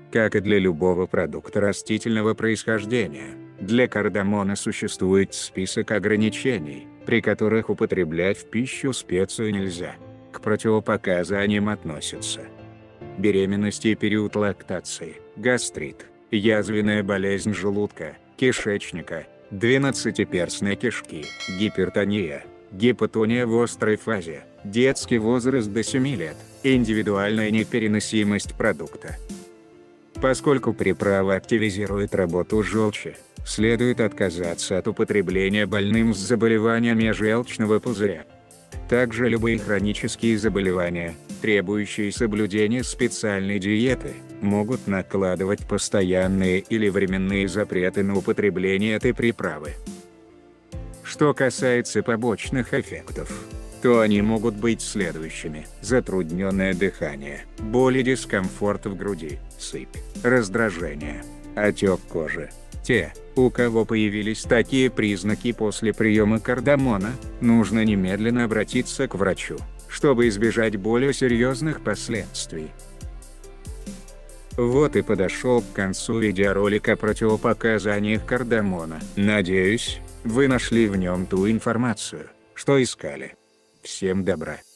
Как и для любого продукта растительного происхождения, для кардамона существует список ограничений, при которых употреблять в пищу специю нельзя. К противопоказаниям относятся беременность и период лактации, гастрит, язвенная болезнь желудка, кишечника, двенадцатиперстной кишки, гипертония, гипотония в острой фазе, детский возраст до 7 лет, индивидуальная непереносимость продукта. Поскольку приправа активизирует работу желчи, следует отказаться от употребления больным с заболеваниями желчного пузыря. Также любые хронические заболевания, требующие соблюдения специальной диеты, могут накладывать постоянные или временные запреты на употребление этой приправы. Что касается побочных эффектов, то они могут быть следующими: затрудненное дыхание, боль и дискомфорт в груди, сыпь, раздражение, отек кожи. Те, у кого появились такие признаки после приема кардамона, нужно немедленно обратиться к врачу, чтобы избежать более серьезных последствий. Вот и подошел к концу видеоролик о противопоказаниях кардамона. Надеюсь, вы нашли в нем ту информацию, что искали. Всем добра!